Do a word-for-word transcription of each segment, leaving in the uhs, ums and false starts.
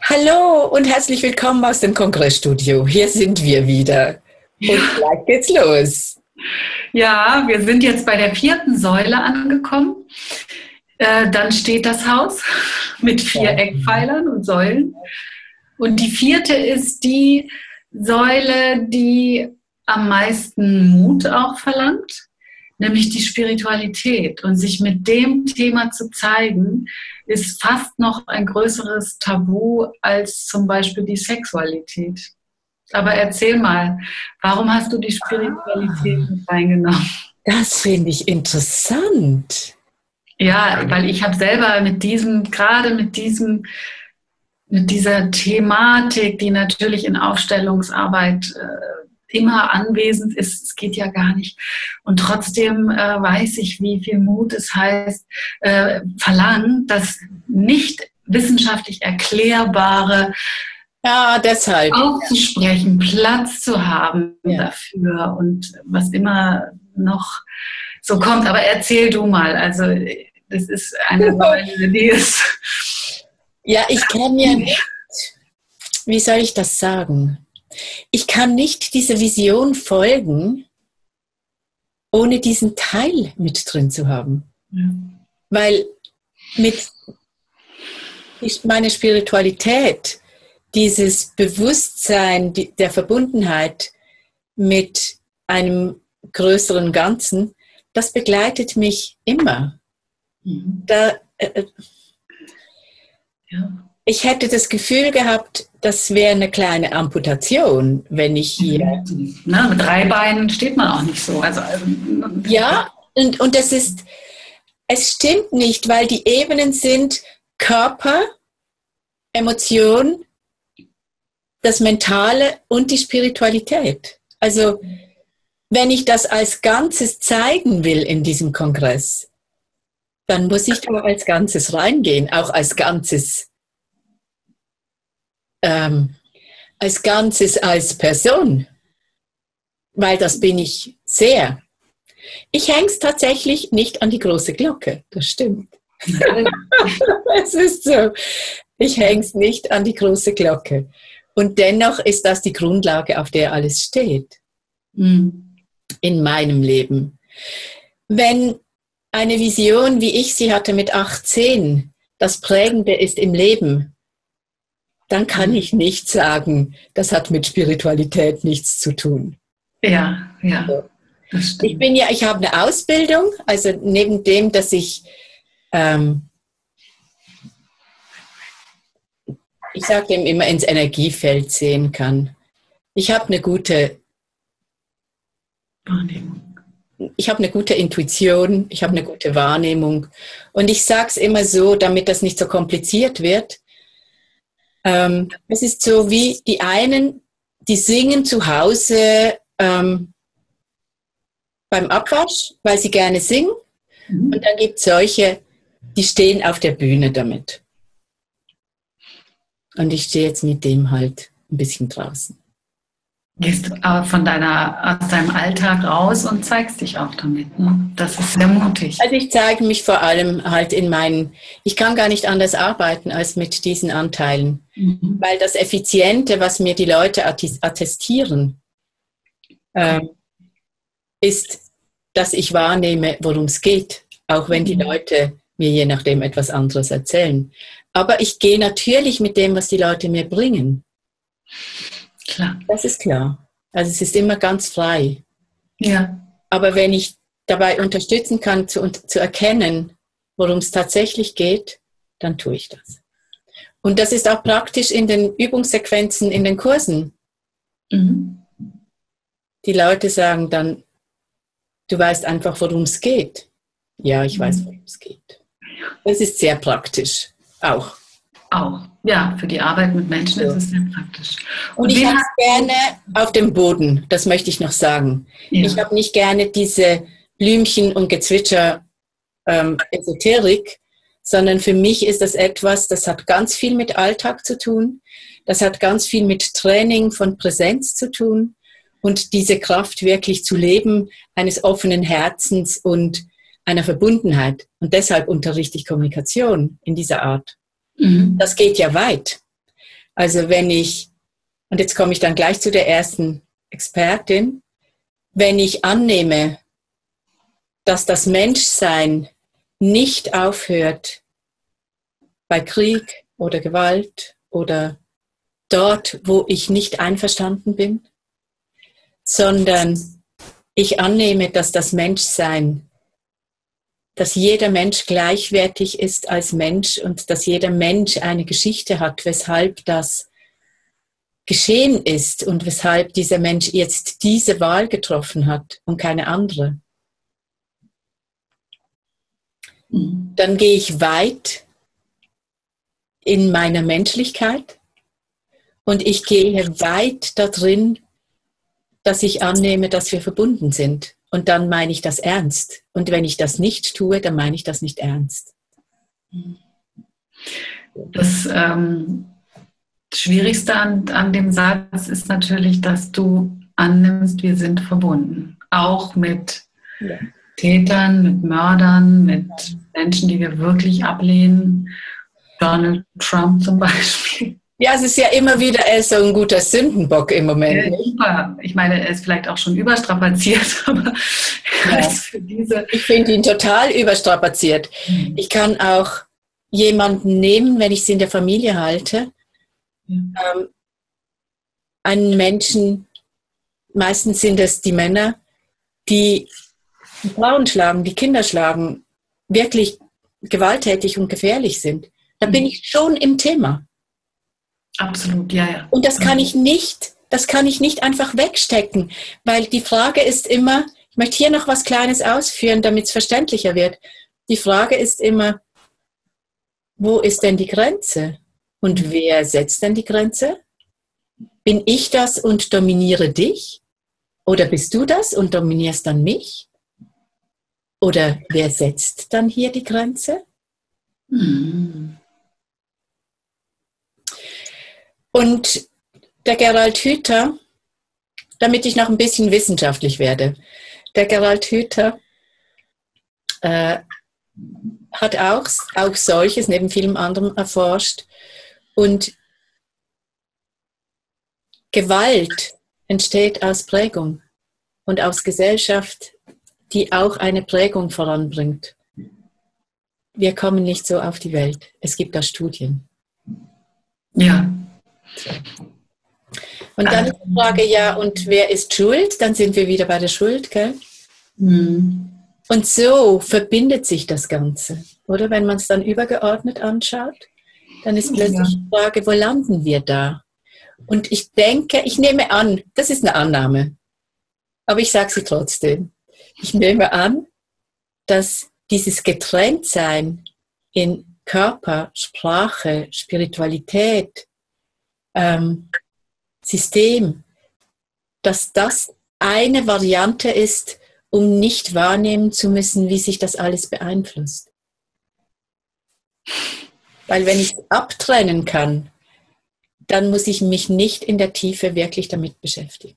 Hallo und herzlich willkommen aus dem Kongressstudio. Hier sind wir wieder. Und gleich geht's los. Ja, wir sind jetzt bei der vierten Säule angekommen. Äh, dann steht das Haus mit vier Eckpfeilern und Säulen. Und die vierte ist die Säule, die am meisten Mut auch verlangt, nämlich die Spiritualität. Und sich mit dem Thema zu zeigen, ist fast noch ein größeres Tabu als zum Beispiel die Sexualität. Aber erzähl mal, warum hast du die Spiritualität ah, mit reingenommen? Das finde ich interessant. Ja, weil ich habe selber mit diesem, gerade mit diesem, mit dieser Thematik, die natürlich in Aufstellungsarbeit äh, immer anwesend ist, es geht ja gar nicht. Und trotzdem äh, weiß ich, wie viel Mut es heißt, äh, verlangt, das nicht wissenschaftlich erklärbare ja, deshalb auszusprechen, Platz zu haben ja. dafür und was immer noch so kommt. Aber erzähl du mal, also das ist eine Säule, die ist... Ja, ich kann ja nicht, wie soll ich das sagen? Ich kann nicht dieser Vision folgen, ohne diesen Teil mit drin zu haben. Ja. Weil mit meiner Spiritualität, dieses Bewusstsein der Verbundenheit mit einem größeren Ganzen, das begleitet mich immer. Mhm. Da, äh, ja. Ich hätte das Gefühl gehabt, das wäre eine kleine Amputation, wenn ich hier... Na, mit drei Beinen steht man auch nicht so. Also, also ja, und, und das ist, es stimmt nicht, weil die Ebenen sind Körper, Emotion, das Mentale und die Spiritualität. Also wenn ich das als Ganzes zeigen will in diesem Kongress, dann muss ich da als Ganzes reingehen, auch als Ganzes, ähm, als Ganzes als Person, weil das bin ich sehr. Ich hänge es tatsächlich nicht an die große Glocke, das stimmt. Es ist so, ich hänge es nicht an die große Glocke. Und dennoch ist das die Grundlage, auf der alles steht. Mhm. In meinem Leben. Wenn eine Vision, wie ich sie hatte mit achtzehn, das Prägende ist im Leben, dann kann ich nicht sagen, das hat mit Spiritualität nichts zu tun. Ja, ja. Also, ich bin ja, ich habe eine Ausbildung, also neben dem, dass ich ähm, ich sage dem immer, ins Energiefeld sehen kann. Ich habe eine gute Wahrnehmung. Ich habe eine gute Intuition, ich habe eine gute Wahrnehmung. Und ich sage es immer so, damit das nicht so kompliziert wird. Ähm, es ist so wie die einen, die singen zu Hause ähm, beim Abwasch, weil sie gerne singen. Mhm. Und dann gibt es solche, die stehen auf der Bühne damit. Und ich stehe jetzt mit dem halt ein bisschen draußen. Gehst aber von deiner, aus deinem Alltag raus und zeigst dich auch damit. Ne? Das ist sehr mutig. Also ich zeige mich vor allem halt in meinen, ich kann gar nicht anders arbeiten als mit diesen Anteilen. Mhm. Weil das Effiziente, was mir die Leute attestieren, äh, ist, dass ich wahrnehme, worum es geht. Auch wenn die Leute mir je nachdem etwas anderes erzählen. Aber ich gehe natürlich mit dem, was die Leute mir bringen. Klar. Das ist klar. Also es ist immer ganz frei. Ja. Aber wenn ich dabei unterstützen kann, zu, zu erkennen, worum es tatsächlich geht, dann tue ich das. Und das ist auch praktisch in den Übungssequenzen, in den Kursen. Mhm. Die Leute sagen dann, du weißt einfach, worum es geht. Ja, ich weiß, worum es geht. Das ist sehr praktisch. Auch. Auch. Ja, für die Arbeit mit Menschen ja. Ist es sehr praktisch. Und, Und ich habe es gerne auf dem Boden, das möchte ich noch sagen. Ja. Ich habe nicht gerne diese Blümchen- und Gezwitscher-Esoterik, ähm, sondern für mich ist das etwas, das hat ganz viel mit Alltag zu tun, das hat ganz viel mit Training von Präsenz zu tun und diese Kraft wirklich zu leben, eines offenen Herzens und einer Verbundenheit. Und deshalb unterrichte ich Kommunikation in dieser Art. Mhm. Das geht ja weit. Also wenn ich, und jetzt komme ich dann gleich zu der ersten Expertin, wenn ich annehme, dass das Menschsein nicht aufhört bei Krieg oder Gewalt oder dort, wo ich nicht einverstanden bin, sondern ich annehme, dass das Menschsein, dass jeder Mensch gleichwertig ist als Mensch und dass jeder Mensch eine Geschichte hat, weshalb das geschehen ist und weshalb dieser Mensch jetzt diese Wahl getroffen hat und keine andere. Dann gehe ich weit in meiner Menschlichkeit und ich gehe weit darin, dass ich annehme, dass wir verbunden sind. Und dann meine ich das ernst. Und wenn ich das nicht tue, dann meine ich das nicht ernst. Das ähm, Schwierigste an, an dem Satz ist natürlich, dass du annimmst, wir sind verbunden. Auch mit ja. Tätern, mit Mördern, mit Menschen, die wir wirklich ablehnen. Donald Trump zum Beispiel. Ja, es ist ja immer wieder er ist so ein guter Sündenbock im Moment. Ja, super. Ich meine, er ist vielleicht auch schon überstrapaziert, aber ja. für diese ich finde ihn total überstrapaziert. Mhm. Ich kann auch jemanden nehmen, wenn ich sie in der Familie halte, mhm. ähm, einen Menschen, meistens sind es die Männer, die die Frauen schlagen, die Kinder schlagen, wirklich gewalttätig und gefährlich sind. Da mhm. bin ich schon im Thema. Absolut, ja, ja. Und das kann ich nicht, das kann ich nicht einfach wegstecken, weil die Frage ist immer, ich möchte hier noch was Kleines ausführen, damit es verständlicher wird. Die Frage ist immer, wo ist denn die Grenze? Und wer setzt denn die Grenze? Bin ich das und dominiere dich? Oder bist du das und dominierst dann mich? Oder wer setzt dann hier die Grenze? Mhm. Und der Gerald Hüther, damit ich noch ein bisschen wissenschaftlich werde, der Gerald Hüther äh, hat auch, auch solches neben vielem anderem erforscht. Und Gewalt entsteht aus Prägung und aus Gesellschaft, die auch eine Prägung voranbringt. Wir kommen nicht so auf die Welt. Es gibt da Studien. Ja. Und dann ist die Frage, ja, und wer ist schuld? Dann sind wir wieder bei der Schuld, gell? Mhm. Und so verbindet sich das Ganze, oder? Wenn man es dann übergeordnet anschaut, dann ist plötzlich ja. die Frage, wo landen wir da? Und ich denke, ich nehme an, das ist eine Annahme, aber ich sage sie trotzdem. Ich nehme an, dass dieses Getrenntsein in Körper, Sprache, Spiritualität, ähm, System, dass das eine Variante ist, um nicht wahrnehmen zu müssen, wie sich das alles beeinflusst. Weil wenn ich es abtrennen kann, dann muss ich mich nicht in der Tiefe wirklich damit beschäftigen.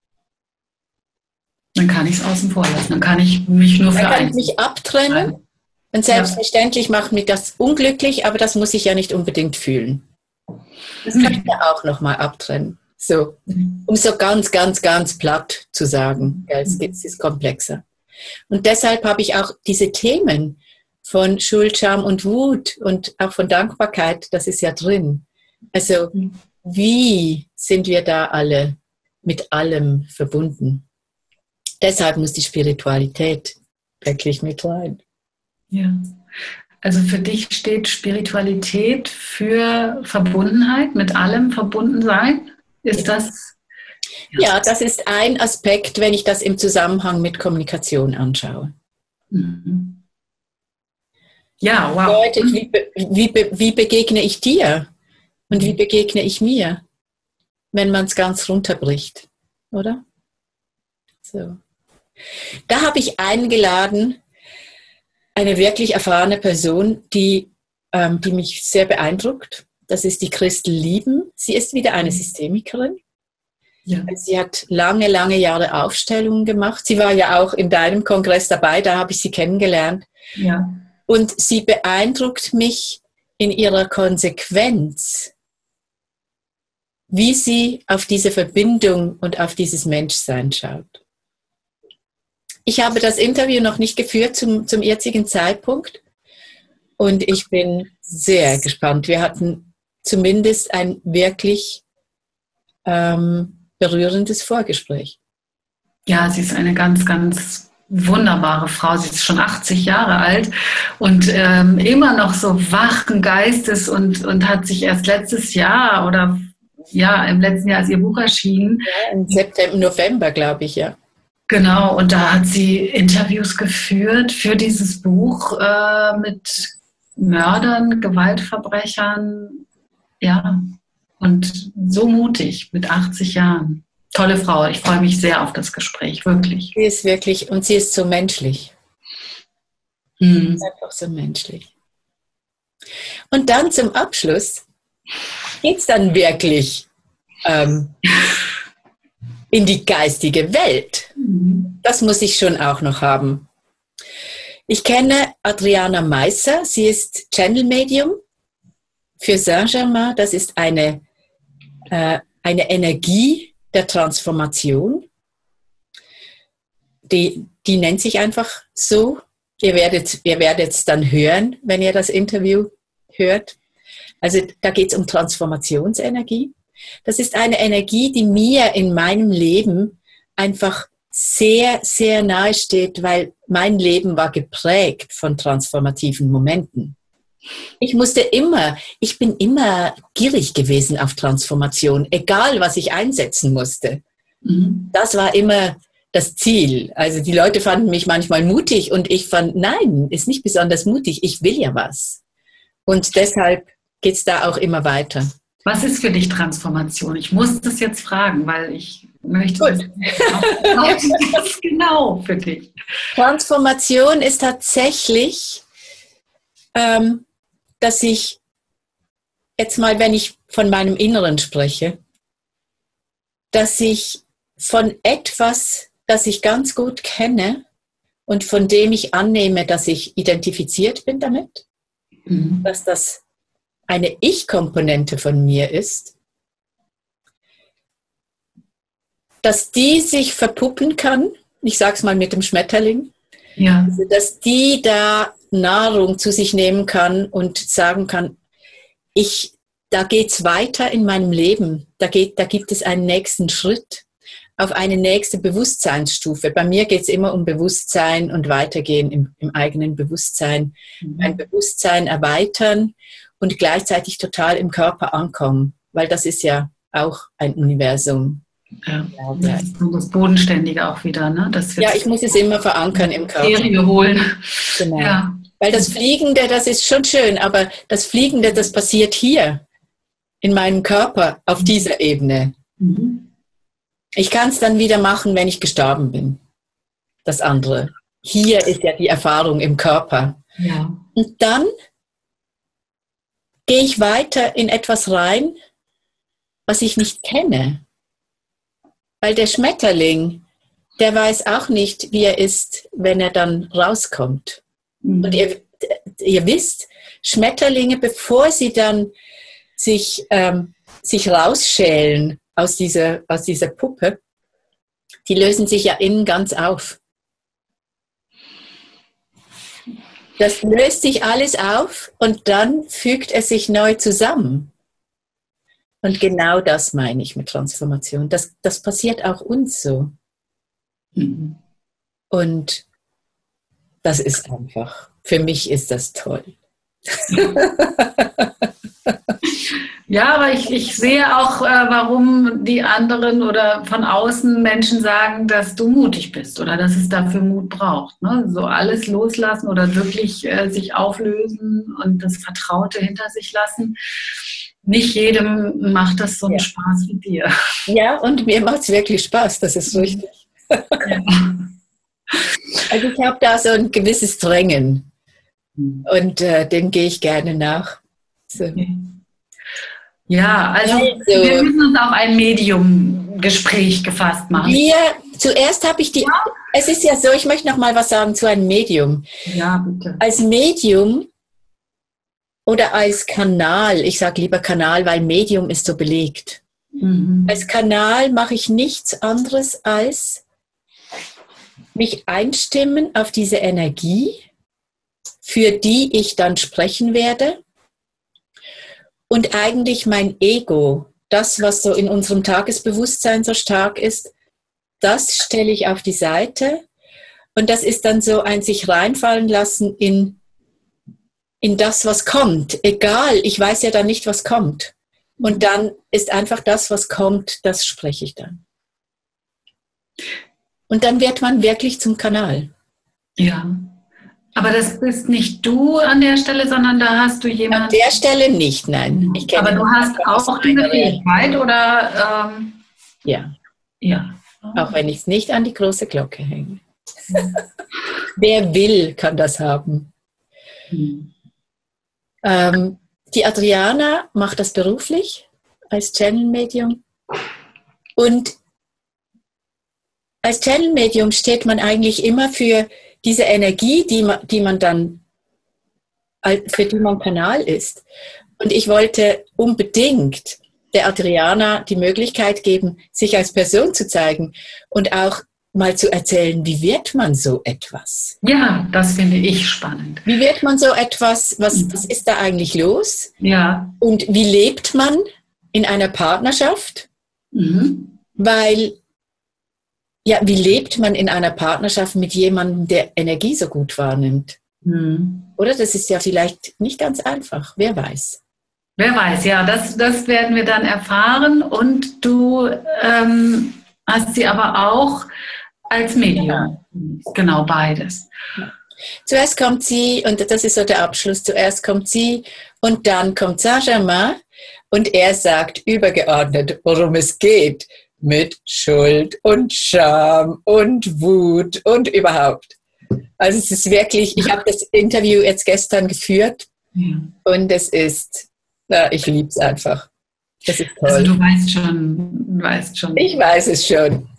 Dann kann ich es außen vor lassen. Dann kann ich mich nur für Dann kann ich mich abtrennen. Und selbstverständlich ja. macht mich das unglücklich, aber das muss ich ja nicht unbedingt fühlen. Das kann ich ja auch nochmal abtrennen. So, um so ganz, ganz, ganz platt zu sagen. Ja, es ist komplexer. Und deshalb habe ich auch diese Themen von Schuld, Scham und Wut und auch von Dankbarkeit, das ist ja drin. Also, wie sind wir da alle mit allem verbunden? Deshalb muss die Spiritualität wirklich mit rein. Ja, also für dich steht Spiritualität für Verbundenheit, mit allem verbunden sein? Ist das? Ja. ja, das ist ein Aspekt, wenn ich das im Zusammenhang mit Kommunikation anschaue. Mhm. Ja, wow. Das bedeutet, wie, wie, wie begegne ich dir und wie begegne ich mir, wenn man es ganz runterbricht, oder? So. Da habe ich eingeladen, eine wirklich erfahrene Person, die, ähm, die mich sehr beeindruckt. Das ist die Christel Lieben. Sie ist wieder eine Systemikerin. Ja. Sie hat lange, lange Jahre Aufstellungen gemacht. Sie war ja auch in deinem Kongress dabei, da habe ich sie kennengelernt. Ja. Und sie beeindruckt mich in ihrer Konsequenz, wie sie auf diese Verbindung und auf dieses Menschsein schaut. Ich habe das Interview noch nicht geführt zum, zum jetzigen Zeitpunkt und ich bin sehr gespannt. Wir hatten zumindest ein wirklich ähm, berührendes Vorgespräch. Ja, sie ist eine ganz, ganz wunderbare Frau. Sie ist schon achtzig Jahre alt und ähm, immer noch so wachen Geistes und, und hat sich erst letztes Jahr oder ja, im letzten Jahr ist ihr Buch erschienen. Ja, im September, November, glaube ich, ja. Genau, und da hat sie Interviews geführt für dieses Buch äh, mit Mördern, Gewaltverbrechern, ja, und so mutig mit achtzig Jahren. Tolle Frau, ich freue mich sehr auf das Gespräch, wirklich. Sie ist wirklich, und sie ist so menschlich. Hm. Ist einfach so menschlich. Und dann zum Abschluss geht es dann wirklich ähm, in die geistige Welt. Das muss ich schon auch noch haben. Ich kenne Adriana Meisser, sie ist Channel Medium für Saint-Germain. Das ist eine, äh, eine Energie der Transformation. Die, die nennt sich einfach so. Ihr werdet, ihr werdet es dann hören, wenn ihr das Interview hört. Also da geht es um Transformationsenergie. Das ist eine Energie, die mir in meinem Leben einfach sehr, sehr nahe steht, weil mein Leben war geprägt von transformativen Momenten. Ich musste immer, ich bin immer gierig gewesen auf Transformation, egal was ich einsetzen musste. Mhm. Das war immer das Ziel. Also die Leute fanden mich manchmal mutig und ich fand, nein, ist nicht besonders mutig, ich will ja was. Und deshalb geht es da auch immer weiter. Was ist für dich Transformation? Ich muss das jetzt fragen, weil ich möchte wissen, was genau für dich. Transformation ist tatsächlich, ähm, dass ich jetzt mal, wenn ich von meinem Inneren spreche, dass ich von etwas, das ich ganz gut kenne und von dem ich annehme, dass ich identifiziert bin damit, mhm. dass das eine Ich-Komponente von mir ist, dass die sich verpuppen kann, ich sage es mal mit dem Schmetterling, ja. Also, dass die da Nahrung zu sich nehmen kann und sagen kann, ich, da geht es weiter in meinem Leben, da, geht, da gibt es einen nächsten Schritt auf eine nächste Bewusstseinsstufe. Bei mir geht es immer um Bewusstsein und Weitergehen im, im eigenen Bewusstsein, mhm. ein Bewusstsein erweitern und gleichzeitig total im Körper ankommen, weil das ist ja auch ein Universum. Ja, das ist das Bodenständige auch wieder, ne? Das ja, ich muss es immer verankern im Körper. Serie holen. Genau. Ja. Weil das Fliegende, das ist schon schön, aber das Fliegende, das passiert hier in meinem Körper auf dieser Ebene. Mhm. Ich kann es dann wieder machen, wenn ich gestorben bin. Das andere. Hier ist ja die Erfahrung im Körper. Ja. Und dann gehe ich weiter in etwas rein, was ich nicht kenne. Weil der Schmetterling, der weiß auch nicht, wie er ist, wenn er dann rauskommt. Mhm. Und ihr, ihr wisst, Schmetterlinge, bevor sie dann sich, ähm, sich rausschälen aus dieser, aus dieser Puppe, die lösen sich ja innen ganz auf. Das löst sich alles auf und dann fügt es sich neu zusammen. Und genau das meine ich mit Transformation. Das, das passiert auch uns so. Mhm. Und das ist einfach, für mich ist das toll. Ja, aber ich, ich sehe auch, äh, warum die anderen oder von außen Menschen sagen, dass du mutig bist oder dass es dafür Mut braucht. Ne? So alles loslassen oder wirklich äh, sich auflösen und das Vertraute hinter sich lassen. Nicht jedem macht das so einen ja. Spaß wie dir. Ja, und mir macht es wirklich Spaß, das ist richtig. Ja. Also ich habe da so ein gewisses Drängen und äh, dem gehe ich gerne nach. So. Okay. Ja, also, also wir müssen uns auf ein Medium-Gespräch gefasst machen. Wir, zuerst habe ich die, ja. Es ist ja so, ich möchte noch mal was sagen zu einem Medium. Ja, bitte. Als Medium oder als Kanal, ich sage lieber Kanal, weil Medium ist so belegt. Mhm. Als Kanal mache ich nichts anderes als mich einstimmen auf diese Energie, für die ich dann sprechen werde. Und eigentlich mein Ego, das, was so in unserem Tagesbewusstsein so stark ist, das stelle ich auf die Seite. Und das ist dann so ein sich reinfallen lassen in, in das, was kommt. Egal, ich weiß ja dann nicht, was kommt. Und dann ist einfach das, was kommt, das spreche ich dann. Und dann wird man wirklich zum Kanal. Ja, aber das bist nicht du an der Stelle, sondern da hast du jemanden... An der Stelle nicht, nein. Ich aber du hast auch diese Fähigkeit, oder? Ähm, ja. Ja. Auch wenn ich es nicht an die große Glocke hänge. Wer will, kann das haben. Hm. Ähm, die Adriana macht das beruflich als Channel-Medium. Und als Channel-Medium steht man eigentlich immer für diese Energie, die man, die man dann, für die man Kanal ist. Und ich wollte unbedingt der Adriana die Möglichkeit geben, sich als Person zu zeigen und auch mal zu erzählen, wie wird man so etwas? Ja, das finde ich spannend. Wie wird man so etwas, was, was ist da eigentlich los? Ja. Und wie lebt man in einer Partnerschaft? Mhm. Weil, ja, wie lebt man in einer Partnerschaft mit jemandem, der Energie so gut wahrnimmt? Mhm. Oder? Das ist ja vielleicht nicht ganz einfach, wer weiß. Wer weiß, ja, das, das werden wir dann erfahren. Und du ähm, hast sie aber auch als Medium. Ja. Genau, beides. Ja. Zuerst kommt sie, und das ist so der Abschluss, zuerst kommt sie und dann kommt Saint-Germain und er sagt übergeordnet, worum es geht, mit Schuld und Scham und Wut und überhaupt. Also es ist wirklich, ich habe das Interview jetzt gestern geführt ja. Und es ist, na, ich liebe es einfach. Das ist toll. Also du weißt schon, du weißt schon. Ich weiß es schon.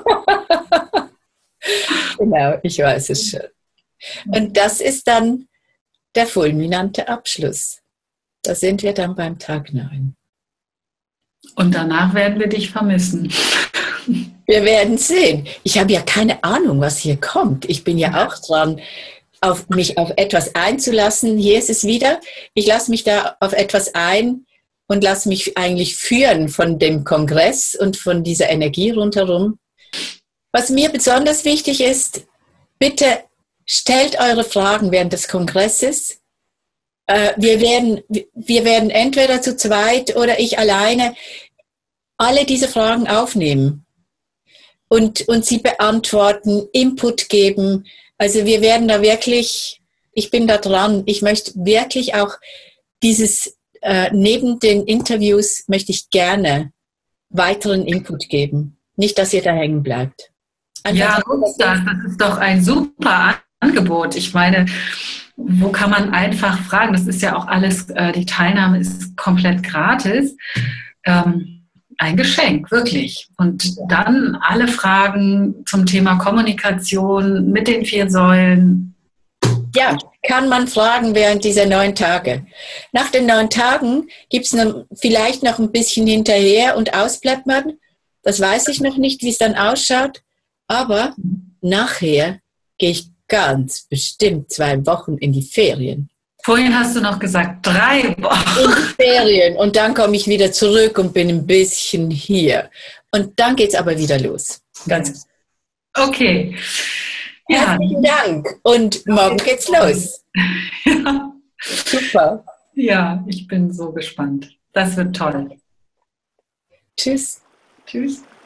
Genau, ich weiß es schon. Und das ist dann der fulminante Abschluss. Da sind wir dann beim Tag neun. Und danach werden wir dich vermissen. Wir werden sehen. Ich habe ja keine Ahnung, was hier kommt. Ich bin ja auch dran, auf mich auf etwas einzulassen. Hier ist es wieder. Ich lasse mich da auf etwas ein und lasse mich eigentlich führen von dem Kongress und von dieser Energie rundherum. Was mir besonders wichtig ist, bitte stellt eure Fragen während des Kongresses. Wir werden, wir werden entweder zu zweit oder ich alleine alle diese Fragen aufnehmen und, und sie beantworten, Input geben. Also wir werden da wirklich, ich bin da dran, ich möchte wirklich auch dieses, äh, neben den Interviews möchte ich gerne weiteren Input geben. Nicht, dass ihr da hängen bleibt. Einfach ja, das, das ist doch ein super Angebot. Ich meine, wo kann man einfach fragen? Das ist ja auch alles, äh, die Teilnahme ist komplett gratis. Ähm, ein Geschenk, wirklich. Und dann alle Fragen zum Thema Kommunikation mit den vier Säulen. Ja, kann man fragen während dieser neun Tage. Nach den neun Tagen gibt es vielleicht noch ein bisschen hinterher und ausblättern. Das weiß ich noch nicht, wie es dann ausschaut. Aber nachher gehe ich ganz bestimmt zwei Wochen in die Ferien. Vorhin hast du noch gesagt, drei Wochen. In die Ferien. Und dann komme ich wieder zurück und bin ein bisschen hier. Und dann geht es aber wieder los. Ganz okay. Ja. Herzlichen Dank. Und morgen geht's los. Ja. Super. Ja, ich bin so gespannt. Das wird toll. Tschüss. Tschüss.